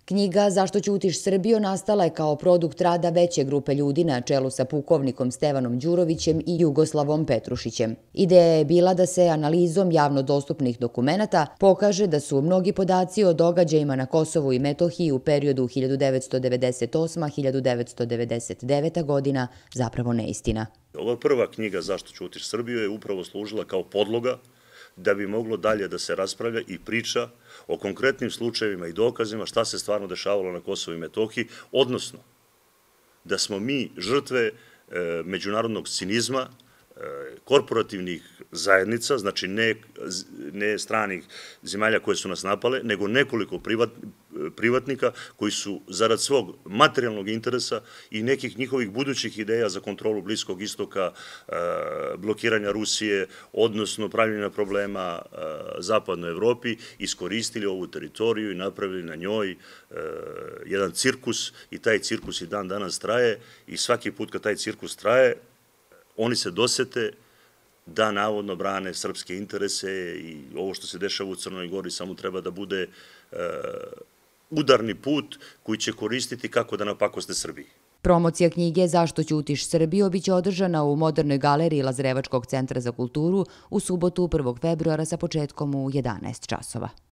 Knjiga Zašto ćutiš Srbijo nastala je kao produkt rada veće grupe ljudi na čelu sa pukovnikom Stevanom Đurovićem i Jugoslavom Petrušićem. Ideja je bila da se analizom javno dostupnih dokumenata pokaže da su mnogi podaci o događajima na Kosovu i Metohiji u periodu 1998-1999. godina zapravo neistina. Ova prva knjiga Zašto ćutiš Srbijo je upravo služila kao podloga da bi moglo dalje da se raspravlja i priča o konkretnim slučajevima i dokazima šta se stvarno dešavalo na Kosovu i Metohiji, odnosno da smo mi žrtve međunarodnog cinizma, korporativnih zajednica, znači ne stranih zemalja koje su nas napale, nego nekoliko privatnika koji su zarad svog materijalnog interesa i nekih njihovih budućih ideja za kontrolu Bliskog istoka, blokiranja Rusije, odnosno pravljenja problema zapadnoj Evropi, iskoristili ovu teritoriju i napravili na njoj jedan cirkus i taj cirkus i dan danas traje i svaki put kad taj cirkus traje, oni se dosete da navodno brane srpske interese i ovo što se dešava u Crnoj Gori samo treba da bude udarni put koji će koristiti kako da napakoste Srbiji. Promocija knjige Zašto ćutiš Srbijo biće održana u Modernoj galeriji Lazarevačkog centra za kulturu u subotu 1. februara sa početkom u 11 časova.